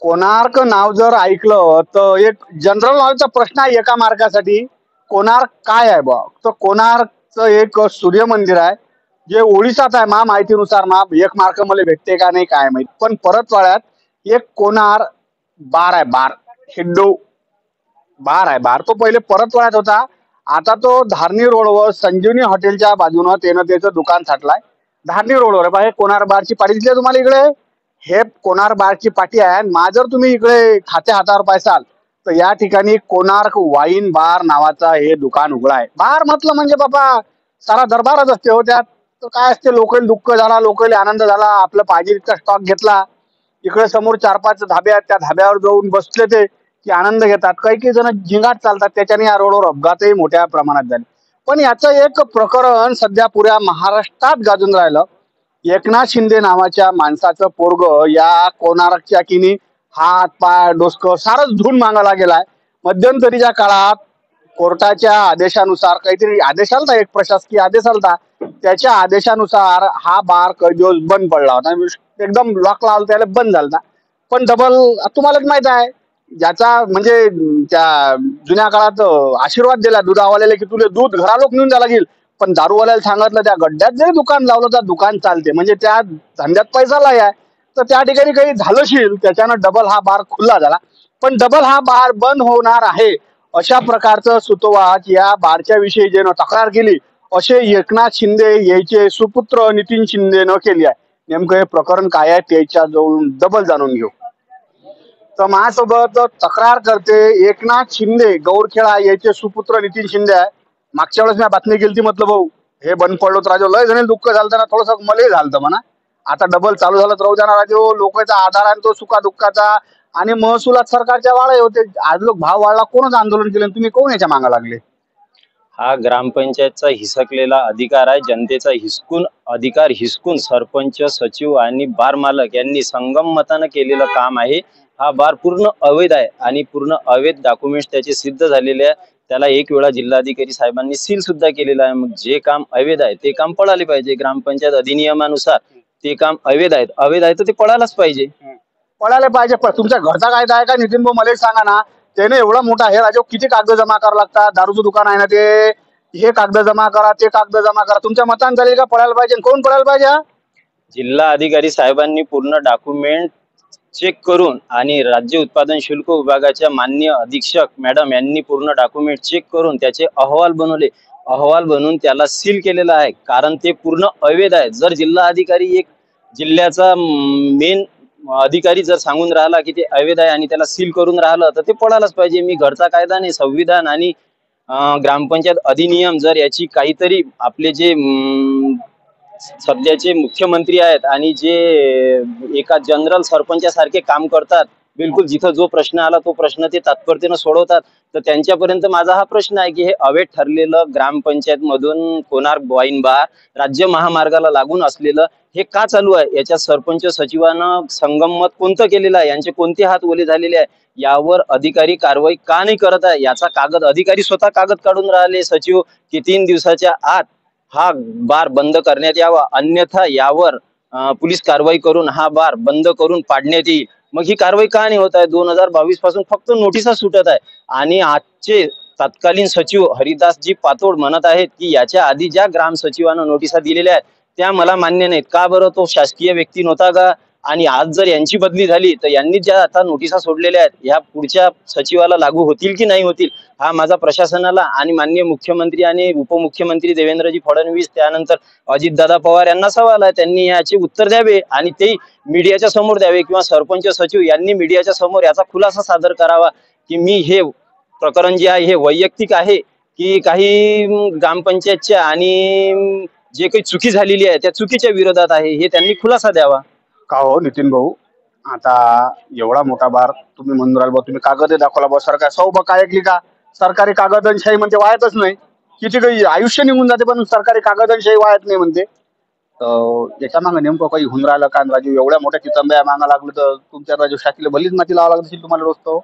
कोणार्क नाव जर ऐकलं तर एक जनरल नॉलेजचा प्रश्न आहे एका मार्कासाठी. कोणार्क काय आहे बा? तर कोणार्कचं एक सूर्य मंदिर आहे जे ओडिसात आहे. माहितीनुसार एक मार्क मला भेटते का नाही काय माहित. पण परतवाड्यात एक कोणार बार आहे. बार हिंडो बार आहे. बार तो पहिले परतवाड्यात होता. आता तो धारणी रोडवर संजीवनी हॉटेलच्या बाजूनं त्याचं दुकान थाटलाय. धारणी रोडवर आहे. हे कोणार बारची पाटी दिसली आहे तुम्हाला इकडे. हे कोणार बारची पाटी आहे. जर तुम्ही इकडे खात्या हातावर पायसाल तर या ठिकाणी कोणार्क वाईन बार नावाचा हे दुकान उघडा आहे. बार म्हटलं म्हणजे बाबा सारा दरबारच असते हो त्यात. तर काय असते, लोकल दुःख झाला, लोकल आनंद झाला, आपलं पाहिजे इतका स्टॉक घेतला. इकडे समोर 4-5 धाबे आहेत. त्या धाब्यावर जाऊन बसले ते की आनंद घेतात. काही काही जण झिंगाट चालतात. त्याच्याने या रोडवर अपघातही मोठ्या प्रमाणात झाले. पण याचं एक प्रकरण सध्या पुऱ्या महाराष्ट्रात गाजून राहिलं. एकनाथ शिंदे नावाच्या माणसाचं पोरग या कोणार्कच्या किनी हात पाय डोसकं सारंच धुवून मागायला गेलाय. मध्यंतरीच्या काळात कोर्टाच्या आदेशानुसार काहीतरी आदेश आलता, एक प्रशासकीय आदेश आलता. त्याच्या आदेशानुसार हा बार काही दिवस बंद पडला होता. एकदम लॉक लावला त्याला बंद झाला. पण डबल तुम्हालाच माहित आहे ज्याचा म्हणजे त्या जुन्या काळात आशीर्वाद दिला दुधावाल्याला की तुले दूध घरालोक नेऊन द्या लागेल. पण दारूवाल्याला सांगितलं त्या गड्ड्यात जरी दुकान लावलं तर दुकान चालते, म्हणजे त्या धंद्यात पैसा लय आहे. तर त्या ठिकाणी काही झालंशील त्याच्यानं डबल हा बार खुल्ला झाला. पण डबल हा बार बंद होणार आहे अशा प्रकारचं सुतोवाच या बारच्या विषयी ज्यानं तक्रार केली असे एकनाथ शिंदे याचे सुपुत्र नितीन शिंदेनं केली आहे. नेमकं हे प्रकरण काय आहे त्याच्या जवळून डबल जाणून घेऊ. तर माझ्यासोबत तक्रार करते एकनाथ शिंदे गौरखेडा याचे सुपुत्र नितीन शिंदे आहे. मागच्या वेळेस मी बातमी केली ती, म्हटलं भाऊ हे बंद पडलो तर राजो लय जण दुःख झालं ना, थोडंसं मलाही झालं म्हणा. आता डबल चालू झालं तर राहू द्या ना राजो. लोकांचा आधार आहे तो सुखा दुःखाचा. आणि महसुलात सरकारच्या वाढ होते. आज लोक भाव वाढला, कोणच आंदोलन केलं, तुम्ही कोण याच्या मागा लागले? हा ग्रामपंचायतचा हिसकलेला अधिकार आहे. जनतेचा अधिकार हिसकून सरपंच, सचिव आणि बार मालक यांनी संगम मतानं केलेलं काम आहे. हा बार पूर्ण अवैध आहे आणि पूर्ण अवैध डॉक्युमेंट्स त्याचे सिद्ध झालेले आहे. त्याला एक वेळा जिल्हाधिकारी साहेबांनी सील सुद्धा केलेलं आहे. मग जे काम अवैध आहे ते काम पळाले पाहिजे. ग्रामपंचायत अधिनियमानुसार ते काम अवैध आहे तर ते पळायलाच पाहिजे. पळायला पाहिजे. पण तुमच्या घरचा कायदा आहे का नितीन भाऊ मला सांगा ना. त्याने एवढा मोठा हे राजो किती कागद जमा करावं लागतात. दारूचं दुकान आहे ना ते, हे कागद जमा करा ते कागद जमा करा. तुमच्या मतान झाले का पळायला पाहिजे? कोण पळायला पाहिजे? जिल्हा अधिकारी साहेबांनी पूर्ण डॉक्युमेंट चेक करून आणि राज्य उत्पादन शुल्क विभागाच्या मान्य अधीक्षक मॅडम यांनी पूर्ण डॉक्युमेंट चेक करून त्याचे अहवाल बनवले. अहवाल बनवून त्याला सील केलेला आहे, कारण ते पूर्ण अवैध आहे. जर जिल्हा अधिकारी एक जिल्ह्याचा मेन अधिकारी जर सांगून राहिला की ते अवैध आहे आणि त्याला सील करून राहिलं तर ते पडायलाच पाहिजे. मी घरचा कायदा नाही, संविधान आणि ग्रामपंचायत अधिनियम जर याची काहीतरी आपले जे सध्याचे मुख्यमंत्री आहेत आणि जे एका जनरल सरपंचासारखे काम करतात, बिलकुल जिथं जो प्रश्न आला तो प्रश्न ते तात्परतेनं सोडवतात, तर त्यांच्यापर्यंत माझा हा प्रश्न आहे की हे अवैध ठरलेलं ग्रामपंचायत मधून कोणार्क वाईन बार राज्य महामार्गाला लागून असलेलं हे का चालू आहे? याच्या सरपंच सचिवानं संगम मत कोणतं केलेलं आहे? यांचे कोणते हात ओले झालेले आहे? यावर अधिकारी कारवाई का नाही करत आहे? याचा कागद अधिकारी स्वतः कागद काढून राहिले सचिव की 3 दिवसाच्या आत हा बार बंद करण्यात यावा, अन्यथा यावर पोलीस कारवाई करून हा बार बंद करून पाडण्यात येईल. मग ही कारवाई का नाही होत आहे? 2022 पासून फक्त नोटिसा सुटत आहे. आणि आजचे तत्कालीन सचिव हरिदासजी पातोड म्हणत आहेत की याच्या आधी ज्या ग्राम सचिवानं नोटिसा दिलेल्या आहेत त्या मला मान्य नाहीत. का बरं? तो शासकीय व्यक्ती नव्हता का? आणि आज जर यांची बदली झाली तर यांनी ज्या आता नोटिसा सोडलेल्या आहेत ह्या पुढच्या सचिवाला लागू होतील की नाही होतील, हा माझा प्रशासनाला आणि माननीय मुख्यमंत्री आणि उपमुख्यमंत्री देवेंद्रजी फडणवीस त्यानंतर अजितदादा पवार यांना सवाल आहे. त्यांनी याचे उत्तर द्यावे आणि ते मीडियाच्या समोर द्यावे, किंवा सरपंच सचिव यांनी मीडियाच्या समोर याचा खुलासा सादर करावा की मी हे प्रकरण जे आहे हे वैयक्तिक आहे की काही ग्रामपंचायतच्या आणि जे काही चुकी झालेली आहे त्या चुकीच्या विरोधात आहे, हे त्यांनी खुलासा द्यावा. का हो नितीन भाऊ, आता एवढा मोठा बार तुम्ही म्हणून राहिला, तुम्ही कागद दाखवला बा सरकार सौ बा काय ऐकली का? सरकारी कागदशाही म्हणते वायतच नाही. किती काही आयुष्य निघून जाते पण सरकारी कागदशाही वायत नाही म्हणते. तर याच्या मागे नेमकं काही होऊन राहिलं का राजू? एवढ्या मोठ्या चितंब्या मागा लागलं तर तुमच्या राजू शाखेला भलीच माती लावा लागत असेल तुम्हाला रोज. तो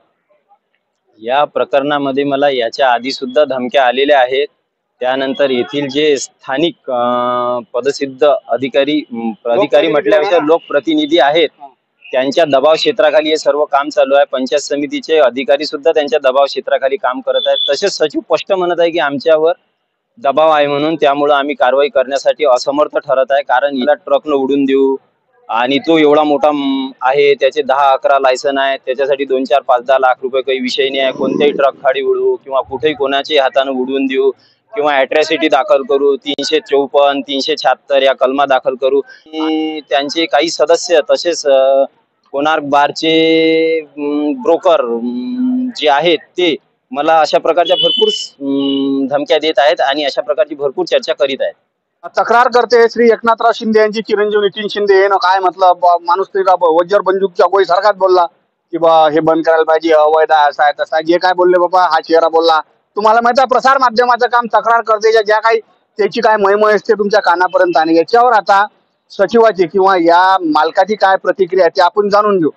या प्रकरणामध्ये मला याच्या आधी सुद्धा धमक्या आलेल्या आहेत. त्यानंतर येथील जे स्थानिक पदसिद्ध अधिकारी म्हटल्यापेक्षा लोकप्रतिनिधी आहेत त्यांच्या दबाव क्षेत्राखाली हे सर्व काम चालू आहे. पंचायत समितीचे अधिकारी सुद्धा त्यांच्या दबाव क्षेत्राखाली काम करत आहेत. तसेच सचिव स्पष्ट म्हणत आहे की आमच्यावर दबाव आहे म्हणून, त्यामुळे आम्ही कारवाई करण्यासाठी असमर्थ ठरत आहे. कारण याला ट्रकनं उडून देऊ आणि तो एवढा मोठा आहे, त्याचे 10-11 लायसन आहे, त्याच्यासाठी 2, 4, 5, 10 लाख रुपये काही विषय नाही आहे. कोणत्याही ट्रक खाली उडवू किंवा कुठेही कोणाच्याही हाताने उडवून देऊ किंवा अॅट्रॉसिटी दाखल करू, 354, 376 या कलमा दाखल करू. आणि त्यांचे काही सदस्य तसेच कोणार्क बारचे ब्रोकर जे आहेत ते मला अशा प्रकारच्या भरपूर धमक्या देत आहेत आणि अशा प्रकारची भरपूर चर्चा करीत आहेत. तक्रार करते श्री एकनाथराव शिंदे यांची चिरंजीव नितीन शिंदे हे काय मतलब माणूस तरी वज्र बंदूकच्या गोळी सारखाच बोलला की बा हे बंद करायला पाहिजे, अवैध आहे, असा आहे तसा आहे. जे काय बोलले बाबा हा चेहरा बोलला. तुम्हाला माहिती आहे प्रसार माध्यमाचं काम तक्रार करते ज्या काही त्याची काय मयमय असते तुमच्या कानापर्यंत. आणि याच्यावर आता सचिवाची किंवा या मालकाची काय प्रतिक्रिया आहे ते आपण जाणून घेऊ.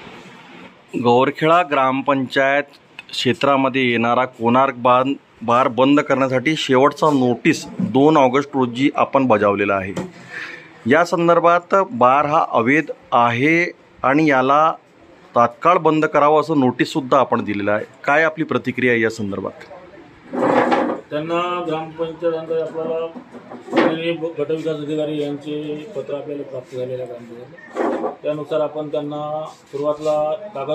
गौरखेडा ग्रामपंचायत क्षेत्रामध्ये येणारा कोणार्क बार बंद करण्यासाठी शेवटचा नोटीस 2 ऑगस्ट रोजी आपण बजावलेला आहे. या संदर्भात बार हा अवैध आहे आणि याला तात्काळ बंद करावं असं नोटीससुद्धा आपण दिलेलं आहे. काय आपली प्रतिक्रिया आहे या संदर्भात? त्यांना ग्रामपंचायत आपल्याला गटविकास अधिकारी यांचे पत्र आपल्याला प्राप्त झालेलं आहे. त्यानुसार आपण त्यांना सुरुवातीला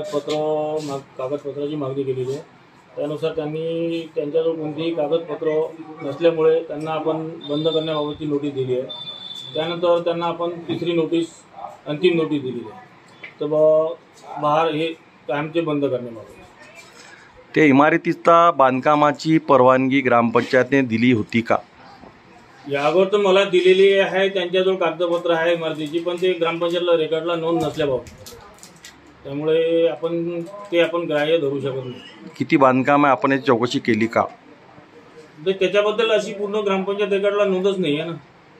कागदपत्राची मागणी केलेली आहे. त्यानुसार त्यांनी त्यांच्याजवळ कोणतेही कागदपत्र नसल्यामुळे त्यांना आपण बंद करण्याबाबतची नोटीस दिली आहे. त्यानंतर त्यांना आपण तिसरी नोटीस अंतिम नोटीस दिलेली आहे. तर बहार हे कायमचे बंद करण्याबाबत. त्या इमारतीचा बांधकामाची परवानगी ग्रामपंचायतने दिली होती का? या अगोदर तर मला दिलेली आहे, त्यांच्याजवळ कागदपत्र आहे इमारतीची, पण ते ग्रामपंचायतला रेकॉर्डला नोंद नसल्याबाबत, त्यामुळे आपण ग्राह्य धरू शकत नाही. किती बांधकाम आहे आपण याची चौकशी केली का? त्याच्याबद्दल अशी पूर्ण ग्रामपंचायत रेकॉर्डला नोंदच नाही आहे ना.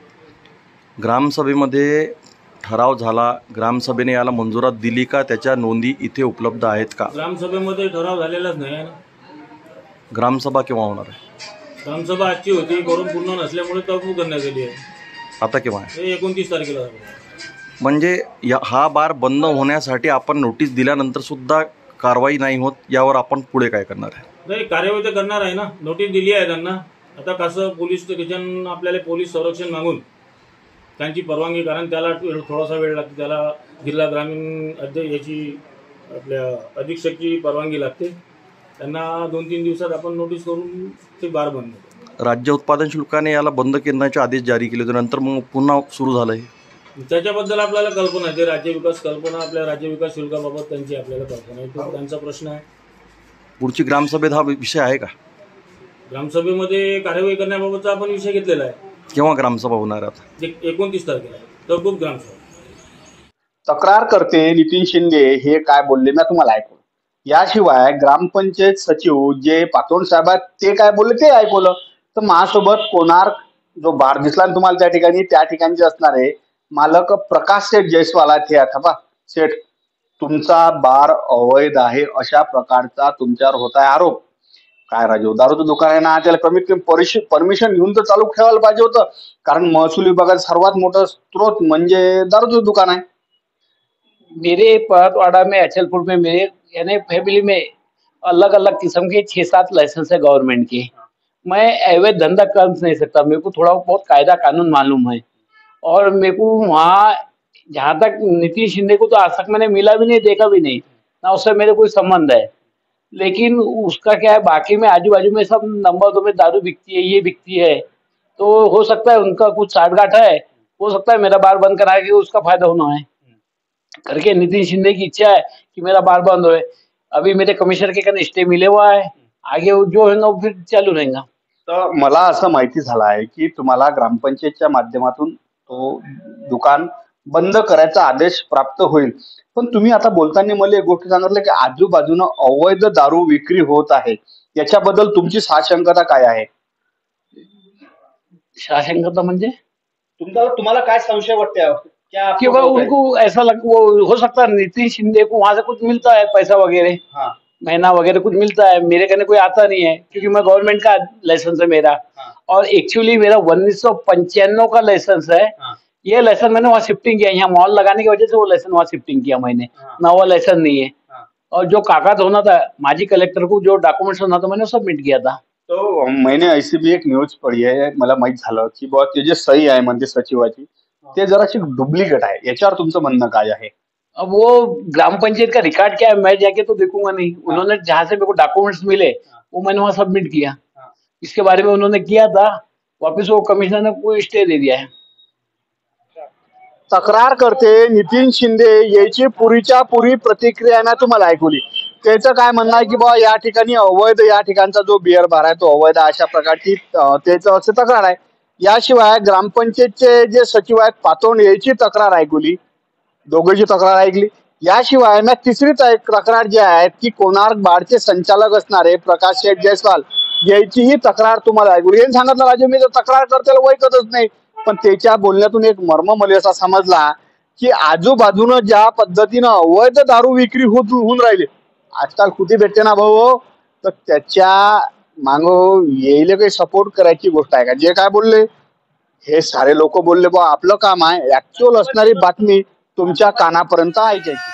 ग्रामसभेमध्ये ठराव झाला, ग्रामसभेने याला मंजुरात दिली का? त्याच्या नोंदी इथे उपलब्ध आहेत का? ग्रामसभेमध्ये ठराव झालेलाच नाही आहे ना. ग्रामसभा केव्हा होणार आहे? ग्रामसभा आजची होती, करून पूर्ण नसल्यामुळे तहकूब करण्यात आली आहे. आता केव्हा आहे? 29 तारखेला. म्हणजे हा बार बंद होण्यासाठी आपण नोटीस दिल्यानंतर सुद्धा कारवाई नाही होत, यावर आपण पुढे काय करणार आहे? नाही, कार्यवाही तर करणार आहे ना. नोटीस दिली आहे त्यांना. आता कसं पोलीस स्टेशन आपल्याला पोलीस संरक्षण मागून त्यांची परवानगी, कारण त्याला थोडासा वेळ लागतो, त्याला जिल्हा ग्रामीण आपल्या अधीक्षकची परवानगी लागते. त्यांना 2-3 दिवसात आपण नोटीस करून ते बार बंद. राज्य उत्पादन शुल्काने याला बंद करण्याचे आदेश जारी केले होते, नंतर मग पुन्हा सुरू झालं आहे. त्याच्याबद्दल आपल्याला कल्पना आहे. ते आपल्या राज्य विकास शुल्काबाबत त्यांची आपल्याला कल्पना आहे. तो त्यांचा प्रश्न आहे. पुढची ग्रामसभेत हा विषय आहे का? ग्रामसभेमध्ये कार्यवाही करण्याबाबतचा आपण विषय घेतलेला आहे. केव्हा ग्रामसभा होणार आहे? 29 तारखेला तहकूब ग्रामसभा. तक्रार करते नितीन शिंदे हे काय बोलले मी तुम्हाला ऐकलं. याशिवाय ग्रामपंचायत सचिव जे पातोंड साहेब आहेत ते काय बोलले ते ऐकवलं. तर माझ्यासोबत कोणार्क जो बार दिसला ना तुम्हाला त्या ठिकाणचे असणारे मालक प्रकाश सेठ जयस्वाल आहेत. हे अथवा सेठ तुमचा बार अवैध आहे अशा प्रकारचा तुमच्यावर होत आहे आरोप. काय राजू, दारूचं दुकान आहे ना, त्याला कमीत कमी परमिशन घेऊन तर चालू ठेवायला पाहिजे होतं. कारण महसूल विभागाचा सर्वात मोठा स्त्रोत म्हणजे दारूचं दुकान आहे. मेरे परतवाड़ा में अचलपुर में मेरे यानी फैमिली में अलग अलग किस्म के 6-7 लाइसेंस है गवर्नमेंट के. मैं अवैध धंधा कर नहीं सकता. मेरे को थोड़ा बहुत कायदा कानून मालूम है. और मेरे को वहाँ जहाँ तक नितीन शिंदे को तो आज तक मैंने मिला भी नहीं, देखा भी नहीं ना, उससे मेरे कोई संबंध है. लेकिन उसका क्या है, बाकी में आजू बाजू में सब नंबर 2 में दारू बिकती है, ये बिकती है. तो हो सकता है उनका कुछ साठगांठ है, हो सकता है मेरा बार बंद करा के उसका फायदा होना है करके नितीन शिंदे की इच्छा है कि मेरा बार बंद होए. अभी मेरे कमिश्नर के कने स्टे मिले हुआ है, आगे जो होगा वो फिर चालू रहेगा. तर मला असं माहिती झालं आहे की तुम्हाला ग्रामपंचायतच्या माध्यमातून तो दुकान बंद करायचा आदेश प्राप्त होईल. पण तुम्ही आता बोलताना मला एक गोष्ट सांगितलं की आजूबाजूनं अवैध दारू विक्री होत आहे. याच्याबद्दल तुमची साशंकता काय आहे? शासनकर्ता म्हणजे तुम्हाला काय संशय वाटते? कि उनको ऐसा वो हो सकता है नितीन शिंदे को वहां से कुछ मिलता है, पैसा वगैरह, हाँ. महीना वगैरह कुछ मिलता है. मेरे कहने कोई आता नहीं है क्योंकि मैं गवर्नमेंट का लाइसेंस है मेरा. हाँ. और एक्चुअली मेरा 1995 का लाइसेंस है. हाँ. ये लाइसेंस मैंने वहाँ शिफ्टिंग किया, यहाँ मॉल लगाने की वजह से वो लाइसेंस वहाँ शिफ्टिंग किया मैंने, नवा लाइसेंस नहीं है। और जो कागज होना था माजी कलेक्टर को, जो डॉक्युमेंट्स होना था, मैंने सबमिट किया था। तो मैंने ऐसी भी एक न्यूज पढली आहे, मला माहित झालं की बुवा ते जे सही आहे म्हणजे सचिवाची ते जराशी डुप्लिकेट आहे. याच्यावर तुमचं म्हणणं काय आहे? अब वो ग्राम पंचायत का रिकॉर्ड क्या है मैं जाके तो देखूंगा नहीं, उन्होंने जहां से मेरे को डॉक्यूमेंट्स मिले वो मैंने वहां सबमिट किया। इसके बारे में उन्होंने किया था, वापस वो कमिश्नर ने कोई स्टे दे दिया है। तक्रार करते नितीन शिंदे याची पुरीच्या पुरी प्रतिक्रिया मी तुम्हाला ऐकवली. त्याचं काय म्हणणं आहे की बाबा या ठिकाणी अवैध, या ठिकाणचा जो बिअर बार आहे तो अवैध, अशा प्रकारची त्याचं असं तक्रार आहे. याशिवाय ग्रामपंचायतचे जे सचिव आहेत पातोंड याची तक्रार ऐकवली, दोघांची तक्रार ऐकली. याशिवाय मी तिसरी तक्रार जी आहे ती कोणार्क बारचे संचालक असणारे प्रकाश शेठ जयस्वाल याचीही तक्रार तुम्हाला ऐकवली. यांनी सांगितलं राजू मी तर तक्रार करतेला वैकतच नाही, पण त्याच्या बोलण्यातून एक मर्म मला असा समजला की आजूबाजूनं ज्या पद्धतीनं अवैध दारू विक्री होऊन राहिली आजकाल कुठे भेटते ना भाऊ, तर त्याच्या माग येईल काही सपोर्ट करायची गोष्ट आहे का? जे काय बोलले हे सारे लोक बोलले बा आपलं काम आहे ऍक्च्युअल असणारी बातमी तुमच्या कानापर्यंत ऐकायची.